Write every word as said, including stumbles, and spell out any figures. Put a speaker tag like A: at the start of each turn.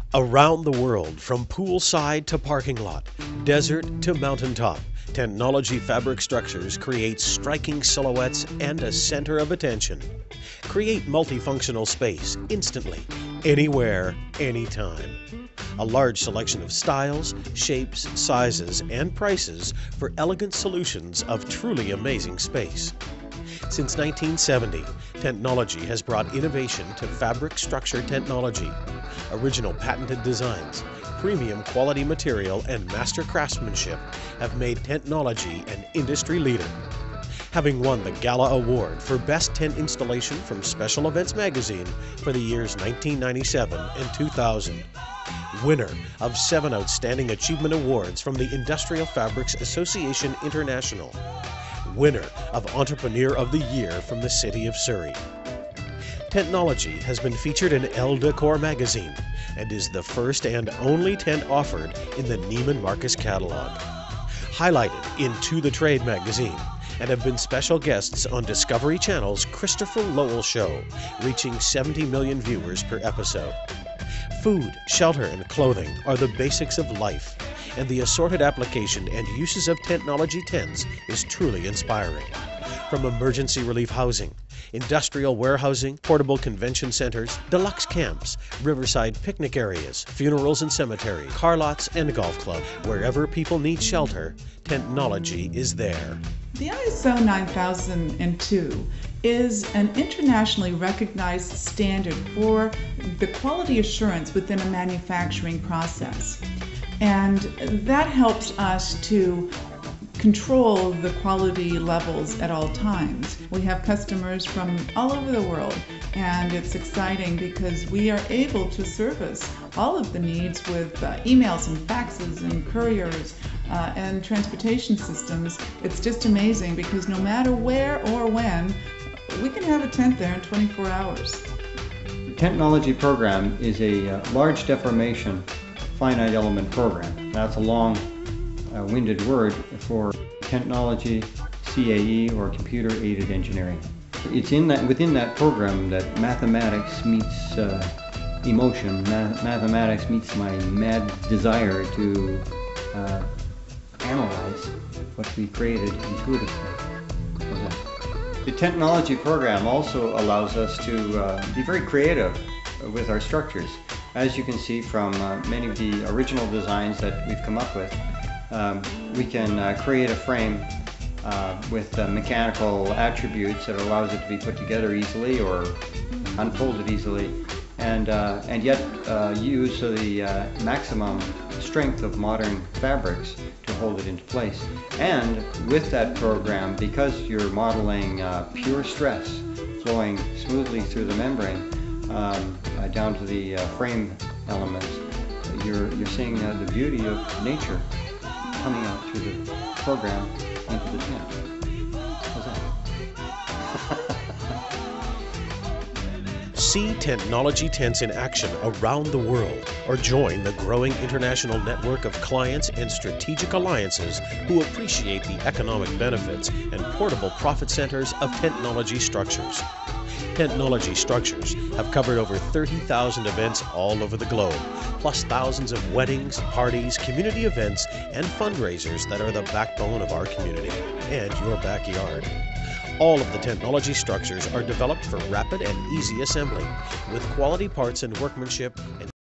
A: Around the world, from poolside to parking lot, desert to mountaintop, Tentnology fabric structures create striking silhouettes and a center of attention. Create multifunctional space instantly, anywhere, anytime. A large selection of styles, shapes, sizes, and prices for elegant solutions of truly amazing space. Since nineteen seventy, Tentnology has brought innovation to fabric structure technology. Original patented designs, premium quality material, and master craftsmanship have made Tentnology an industry leader. Having won the Gala Award for Best Tent Installation from Special Events Magazine for the years nineteen ninety-seven and two thousand. Winner of seven Outstanding Achievement Awards from the Industrial Fabrics Association International. Winner of Entrepreneur of the Year from the City of Surrey. Tentnology has been featured in Elle Decor magazine and is the first and only tent offered in the Neiman Marcus catalog. Highlighted in To the Trade magazine and have been special guests on Discovery Channel's Christopher Lowell Show, reaching seventy million viewers per episode. Food, shelter, and clothing are the basics of life, and the assorted application and uses of Tentnology tents is truly inspiring. From emergency relief housing, industrial warehousing, portable convention centers, deluxe camps, riverside picnic areas, funerals and cemeteries, car lots, and golf clubs, wherever people need shelter, Tentnology is there.
B: The I S O nine thousand two is an internationally recognized standard for the quality assurance within a manufacturing process. And that helps us to control the quality levels at all times. We have customers from all over the world, and it's exciting because we are able to service all of the needs with uh, emails and faxes and couriers uh, and transportation systems. It's just amazing because no matter where or when, we can have a tent there in twenty-four hours.
C: The Tentnology program is a uh, large deformation finite element program. That's a long uh, winded word for Tentnology, C A E, or computer aided engineering. It's in that within that program that mathematics meets uh, emotion. Ma mathematics meets my mad desire to uh, analyze what we created intuitively. The Tentnology program also allows us to uh, be very creative with our structures. As you can see from uh, many of the original designs that we've come up with, um, we can uh, create a frame uh, with uh, mechanical attributes that allows it to be put together easily or unfolded easily, and, uh, and yet uh, use the uh, maximum strength of modern fabrics to hold it into place. And with that program, because you're modeling uh, pure stress flowing smoothly through the membrane, Um, uh, down to the uh, frame elements, you're, you're seeing uh, the beauty of nature coming out through the program into the tent. How's that?
A: See Tentnology tents in action around the world, or join the growing international network of clients and strategic alliances who appreciate the economic benefits and portable profit centers of Tentnology structures. Tentnology structures have covered over thirty thousand events all over the globe, plus thousands of weddings, parties, community events, and fundraisers that are the backbone of our community and your backyard. All of the Tentnology structures are developed for rapid and easy assembly, with quality parts and workmanship and